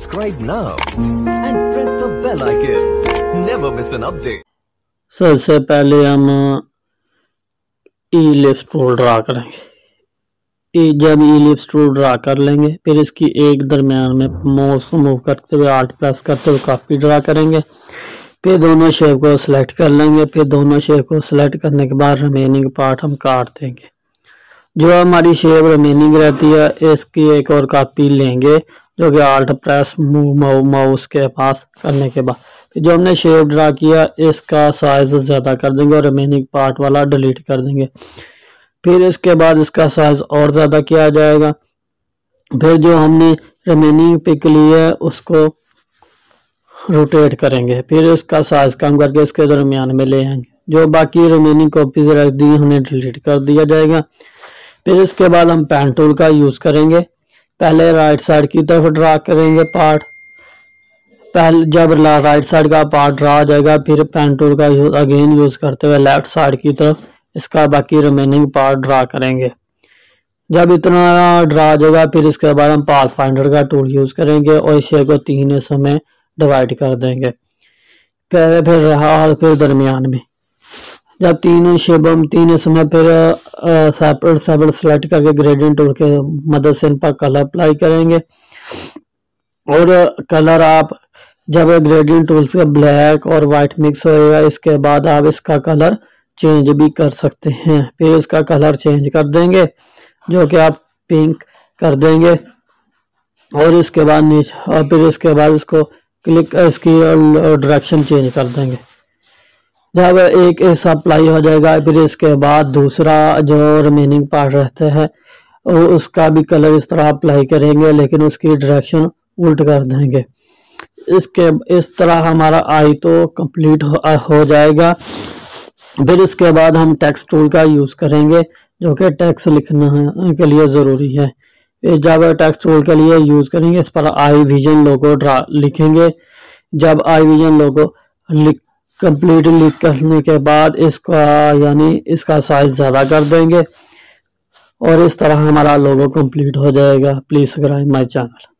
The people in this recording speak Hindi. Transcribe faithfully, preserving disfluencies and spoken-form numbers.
Subscribe now and press the bell icon. Never miss an update. सबसे पहले हम इलिप्स टूल ड्रा करेंगे। जब इलिप्स टूल ड्रा कर लेंगे फिर इसकी एक दरमियान में माउस को मूव करते हुए आल्ट प्रेस करते हुए काफ़ी ड्रा करेंगे। फिर दोनों शेप को सिलेक्ट कर लेंगे। फिर दोनों शेप को सिलेक्ट करने के बाद रिमेनिंग पार्ट हम काट देंगे। जो हमारी शेप रिमेनिंग रहती है इसकी एक और कॉपी लेंगे, जो कि आल्ट प्रेस मूव माउस के पास करने के बाद फिर जो हमने शेप ड्रा किया इसका साइज ज़्यादा कर देंगे और रिमेनिंग पार्ट वाला डिलीट कर देंगे। फिर इसके बाद इसका साइज और ज़्यादा किया जाएगा। फिर जो हमने रिमेनिंग पिक ली है उसको रोटेट करेंगे। फिर इसका साइज कम करके इसके दरमियान में ले आएंगे। जो बाकी रिमेनिंग कॉपीज रख दी उन्हें डिलीट कर दिया जाएगा। फिर इसके बाद हम पेन टूल का यूज़ करेंगे। पहले राइट साइड की तरफ ड्रा करेंगे पार्ट। पहले जब राइट साइड का पार्ट ड्रा हो जाएगा फिर पेन टूल का यूज अगेन यूज़ करते हुए लेफ्ट साइड की तरफ इसका बाकी रिमेनिंग पार्ट ड्रा करेंगे। जब इतना ड्रा हो जाएगा फिर इसके बाद हम पाथ फाइंडर का टूल यूज़ करेंगे और इस शेप को तीन हिस्सों में डिवाइड कर देंगे। पहले फिर रहा और फिर दरमियान में जब तीनों शेप हम तीन हिस्सों में फिर सेपरेट सेपरेट सेलेक्ट करके ग्रेडियंट टूल के मदद से इन पर कलर अप्लाई करेंगे। और कलर आप जब ग्रेडियंट टूल से ब्लैक और वाइट मिक्स होएगा इसके बाद आप इसका कलर चेंज भी कर सकते हैं। फिर इसका कलर चेंज कर देंगे जो कि आप पिंक कर देंगे और इसके बाद नीचे और फिर इसके बाद इसको क्लिक इसकी डायरेक्शन चेंज कर देंगे। जब एक ऐसा अप्लाई हो जाएगा फिर इसके बाद दूसरा जो रिमेनिंग पार्ट रहता है उसका भी कलर इस तरह अप्लाई करेंगे लेकिन उसकी डायरेक्शन उल्ट कर देंगे। इसके इस तरह हमारा आई तो कंप्लीट हो, हो जाएगा। फिर इसके बाद हम टेक्स्ट टूल का यूज़ करेंगे जो कि टेक्स्ट लिखने के लिए ज़रूरी है। जब टेक्स्ट टूल के लिए यूज़ करेंगे इस पर आई विजन लोगो ड्रा लिखेंगे। जब आई विजन लोगो लिख कंप्लीट लिख करने के बाद इसका यानी इसका साइज ज़्यादा कर देंगे और इस तरह हमारा लोगो कंप्लीट हो जाएगा। Please subscribe my channel.